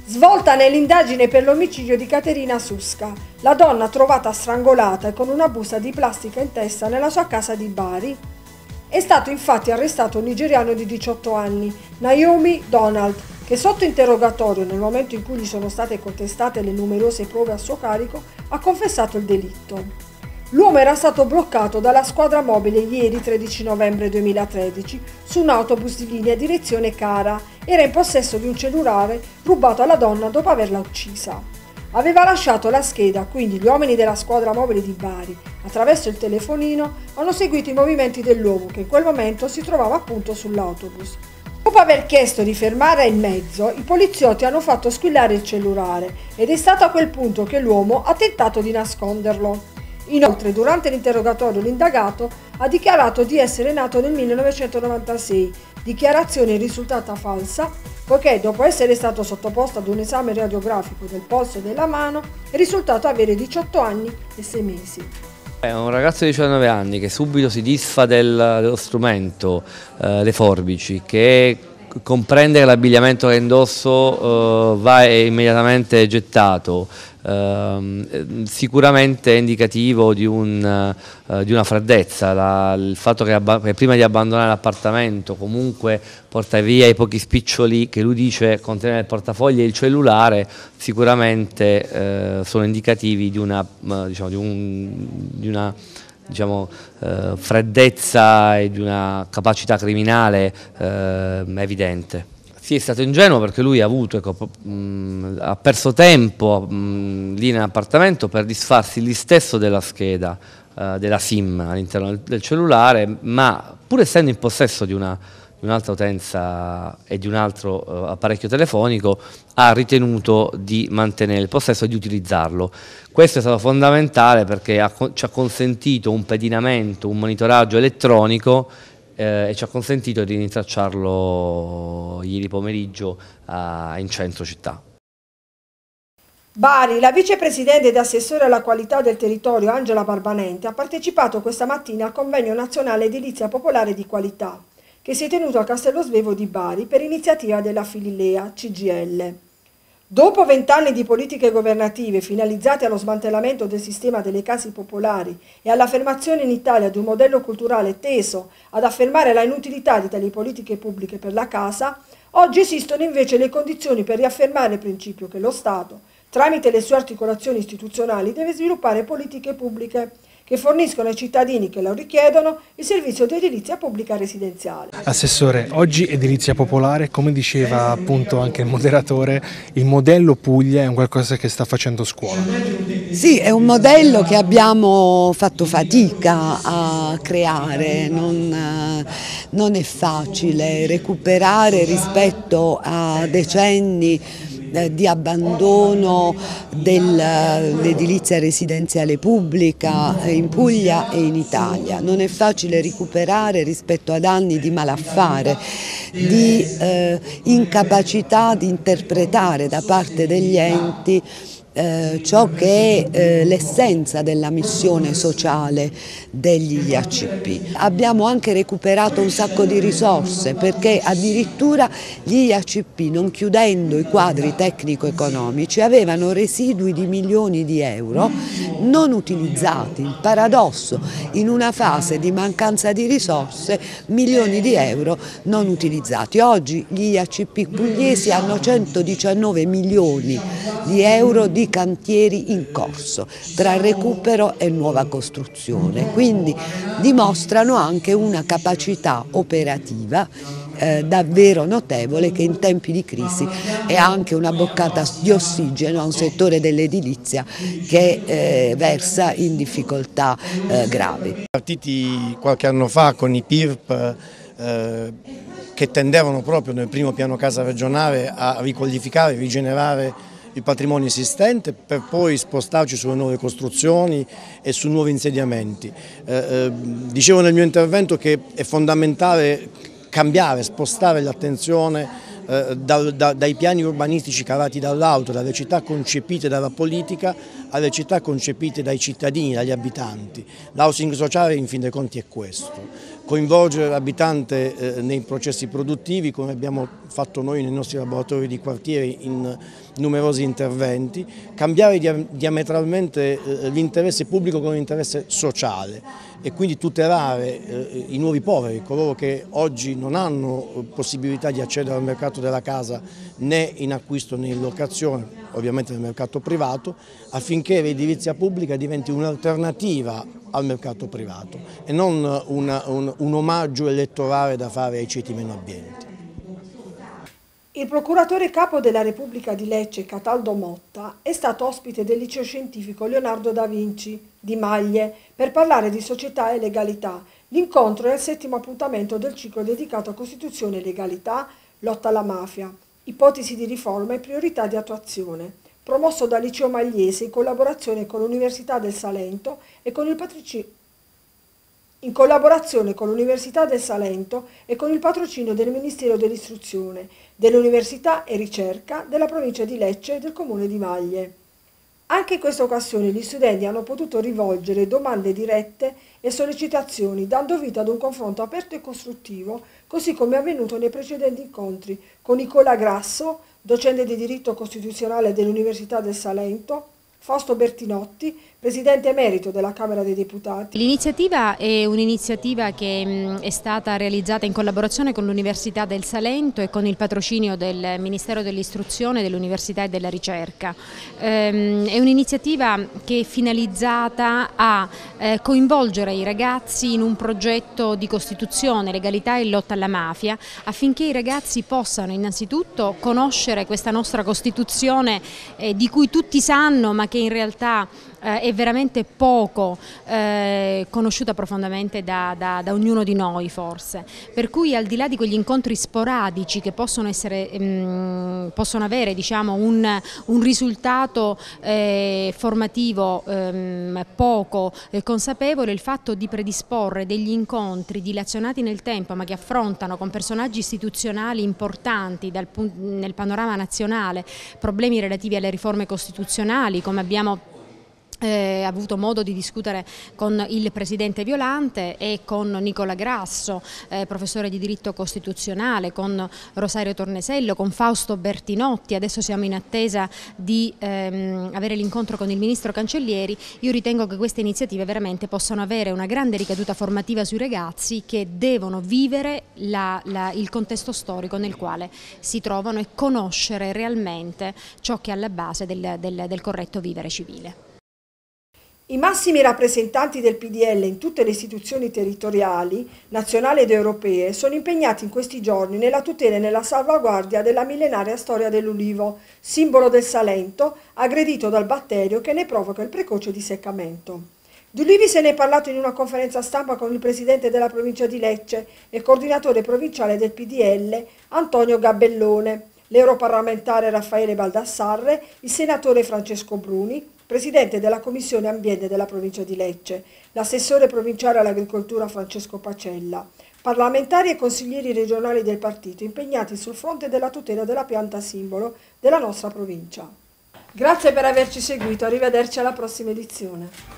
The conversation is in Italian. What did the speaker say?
Svolta nell'indagine per l'omicidio di Caterina Susca, la donna trovata strangolata e con una busta di plastica in testa nella sua casa di Bari. È stato infatti arrestato un nigeriano di 18 anni, Naomi Donald, che sotto interrogatorio, nel momento in cui gli sono state contestate le numerose prove a suo carico, ha confessato il delitto. L'uomo era stato bloccato dalla squadra mobile ieri 13 novembre 2013 su un autobus di linea direzione Cara. Era in possesso di un cellulare rubato alla donna dopo averla uccisa. Aveva lasciato la scheda, quindi gli uomini della squadra mobile di Bari, attraverso il telefonino, hanno seguito i movimenti dell'uomo che in quel momento si trovava appunto sull'autobus. Dopo aver chiesto di fermare il mezzo, i poliziotti hanno fatto squillare il cellulare ed è stato a quel punto che l'uomo ha tentato di nasconderlo. Inoltre, durante l'interrogatorio l'indagato ha dichiarato di essere nato nel 1996, dichiarazione risultata falsa poiché dopo essere stato sottoposto ad un esame radiografico del polso e della mano è risultato avere 18 anni e 6 mesi. È un ragazzo di 19 anni che subito si disfa dello strumento, le forbici, che comprende che l'abbigliamento che indosso va immediatamente gettato. Sicuramente è indicativo di una freddezza, il fatto che prima di abbandonare l'appartamento comunque porta via i pochi spiccioli che lui dice contenere il portafogli e il cellulare, sicuramente sono indicativi di una freddezza e di una capacità criminale evidente. Sì, è stato ingenuo perché lui ha perso tempo lì nell'appartamento per disfarsi lì stesso della scheda, della SIM all'interno del cellulare, ma pur essendo in possesso di un'altra utenza e di un altro apparecchio telefonico, ha ritenuto di mantenere il possesso e di utilizzarlo. Questo è stato fondamentale perché ci ha consentito un pedinamento, un monitoraggio elettronico e ci ha consentito di rintracciarlo ieri pomeriggio in centro città. Bari, la vicepresidente ed assessore alla qualità del territorio Angela Barbanente ha partecipato questa mattina al convegno nazionale edilizia popolare di qualità che si è tenuto a Castello Svevo di Bari per iniziativa della Fililea CGIL. Dopo 20 anni di politiche governative finalizzate allo smantellamento del sistema delle case popolari e all'affermazione in Italia di un modello culturale teso ad affermare la inutilità di tali politiche pubbliche per la casa, oggi esistono invece le condizioni per riaffermare il principio che lo Stato, tramite le sue articolazioni istituzionali, deve sviluppare politiche pubbliche che forniscono ai cittadini che lo richiedono il servizio di edilizia pubblica residenziale. Assessore, oggi edilizia popolare, come diceva appunto anche il moderatore, il modello Puglia è un qualcosa che sta facendo scuola. Sì, è un modello che abbiamo fatto fatica a creare, non è facile recuperare rispetto a decenni di abbandono dell'edilizia residenziale pubblica in Puglia e in Italia. Non è facile recuperare rispetto ad anni di malaffare, di incapacità di interpretare da parte degli enti ciò che è l'essenza della missione sociale degli IACP. Abbiamo anche recuperato un sacco di risorse perché addirittura gli IACP, non chiudendo i quadri tecnico-economici, avevano residui di milioni di euro non utilizzati. Il paradosso, in una fase di mancanza di risorse, milioni di euro non utilizzati. Oggi gli IACP pugliesi hanno 119 milioni di euro di cantieri in corso tra recupero e nuova costruzione, quindi dimostrano anche una capacità operativa davvero notevole che in tempi di crisi è anche una boccata di ossigeno a un settore dell'edilizia che versa in difficoltà gravi. Partiti qualche anno fa con i PIRP che tendevano proprio nel primo piano casa regionale a riqualificare, rigenerare il patrimonio esistente per poi spostarci sulle nuove costruzioni e su nuovi insediamenti. Dicevo nel mio intervento che è fondamentale cambiare, spostare l'attenzione dai piani urbanistici calati dall'alto, dalle città concepite dalla politica alle città concepite dai cittadini, dagli abitanti. L'housing sociale in fin dei conti è questo. coinvolgere l'abitante nei processi produttivi, come abbiamo fatto noi nei nostri laboratori di quartiere in numerosi interventi, cambiare diametralmente l'interesse pubblico con l'interesse sociale e quindi tutelare i nuovi poveri, coloro che oggi non hanno possibilità di accedere al mercato della casa né in acquisto né in locazione, ovviamente nel mercato privato, affinché l'edilizia pubblica diventi un'alternativa al mercato privato e non un omaggio elettorale da fare ai ceti meno abbienti. Il procuratore capo della Repubblica di Lecce, Cataldo Motta, è stato ospite del liceo scientifico Leonardo da Vinci di Maglie per parlare di società e legalità. L'incontro è il 7° appuntamento del ciclo dedicato a Costituzione e legalità, lotta alla mafia, ipotesi di riforma e priorità di attuazione, promosso dal liceo magliese in collaborazione con l'Università del Salento e con il patrocinio del Ministero dell'Istruzione, dell'Università e Ricerca della provincia di Lecce e del comune di Maglie. Anche in questa occasione gli studenti hanno potuto rivolgere domande dirette e sollecitazioni, dando vita ad un confronto aperto e costruttivo, così come è avvenuto nei precedenti incontri con Nicola Grasso, docente di diritto costituzionale dell'Università del Salento, Fausto Bertinotti, Presidente emerito della Camera dei Deputati. L'iniziativa è un'iniziativa che è stata realizzata in collaborazione con l'Università del Salento e con il patrocinio del Ministero dell'Istruzione, dell'Università e della Ricerca. È un'iniziativa che è finalizzata a coinvolgere i ragazzi in un progetto di Costituzione, legalità e lotta alla mafia, affinché i ragazzi possano innanzitutto conoscere questa nostra Costituzione di cui tutti sanno ma che in realtà è veramente poco conosciuta profondamente da ognuno di noi forse, per cui al di là di quegli incontri sporadici che possono avere diciamo, un risultato formativo poco consapevole, il fatto di predisporre degli incontri dilazionati nel tempo ma che affrontano con personaggi istituzionali importanti nel panorama nazionale problemi relativi alle riforme costituzionali, come abbiamo avuto modo di discutere con il Presidente Violante e con Nicola Grasso, professore di diritto costituzionale, con Rosario Tornesello, con Fausto Bertinotti. Adesso siamo in attesa di avere l'incontro con il Ministro Cancellieri. Io ritengo che queste iniziative veramente possano avere una grande ricaduta formativa sui ragazzi che devono vivere il contesto storico nel quale si trovano e conoscere realmente ciò che è alla base del corretto vivere civile. I massimi rappresentanti del PDL in tutte le istituzioni territoriali, nazionali ed europee, sono impegnati in questi giorni nella tutela e nella salvaguardia della millenaria storia dell'ulivo, simbolo del Salento, aggredito dal batterio che ne provoca il precoce disseccamento. Di ulivi se ne è parlato in una conferenza stampa con il presidente della provincia di Lecce e coordinatore provinciale del PDL, Antonio Gabellone, l'europarlamentare Raffaele Baldassarre, il senatore Francesco Bruni, presidente della Commissione Ambiente della provincia di Lecce, l'assessore provinciale all'agricoltura Francesco Pacella, parlamentari e consiglieri regionali del partito impegnati sul fronte della tutela della pianta simbolo della nostra provincia. Grazie per averci seguito, arrivederci alla prossima edizione.